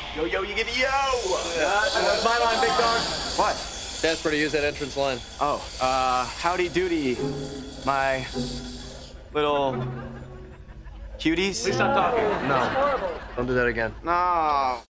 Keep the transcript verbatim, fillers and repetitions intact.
Yo, yo, you get a yo! Uh, that's my line, big dog. What? Jasper, to use that entrance line. Oh, uh, howdy doody, my little cuties. Please stop talking. No. Don't do that again. No.